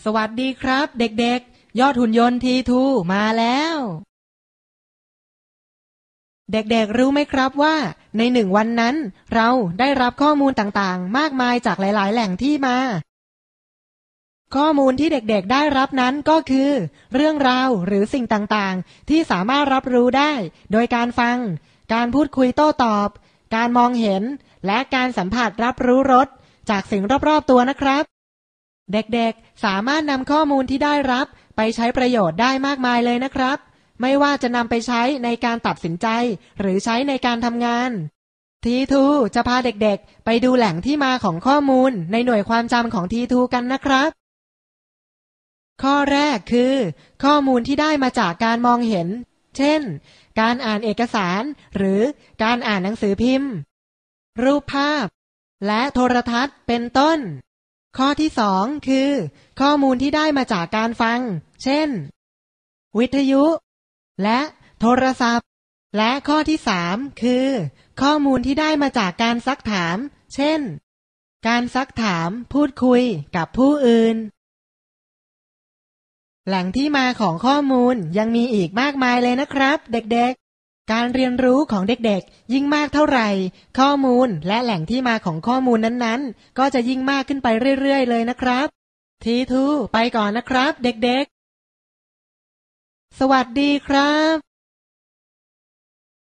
สวัสดีครับเด็กๆยอดหุ่นยนต์ทีทูมาแล้วเด็กๆรู้ไหมครับว่าในหนึ่งวันนั้นเราได้รับข้อมูลต่างๆมากมายจากหลายๆแหล่งที่มาข้อมูลที่เด็กๆได้รับนั้นก็คือเรื่องราวหรือสิ่งต่างๆที่สามารถรับรู้ได้โดยการฟังการพูดคุยโต้ตอบการมองเห็นและการสัมผัสรับรู้รสจากสิ่งรอบๆตัวนะครับเด็กๆสามารถนำข้อมูลที่ได้รับไปใช้ประโยชน์ได้มากมายเลยนะครับไม่ว่าจะนำไปใช้ในการตัดสินใจหรือใช้ในการทำงานทีทูจะพาเด็กๆไปดูแหล่งที่มาของข้อมูลในหน่วยความจำของทีทูกันนะครับข้อแรกคือข้อมูลที่ได้มาจากการมองเห็นเช่นการอ่านเอกสารหรือการอ่านหนังสือพิมพ์รูปภาพและโทรทัศน์เป็นต้นข้อที่สองคือข้อมูลที่ได้มาจากการฟังเช่นวิทยุและโทรศัพท์และข้อที่สามคือข้อมูลที่ได้มาจากการซักถามเช่นการซักถามพูดคุยกับผู้อื่นแหล่งที่มาของข้อมูลยังมีอีกมากมายเลยนะครับเด็กๆการเรียนรู้ของเด็กๆยิ่งมากเท่าไหร่ข้อมูลและแหล่งที่มาของข้อมูลนั้นๆก็จะยิ่งมากขึ้นไปเรื่อยๆเลยนะครับทีทูไปก่อนนะครับเด็กๆสวัสดีครับ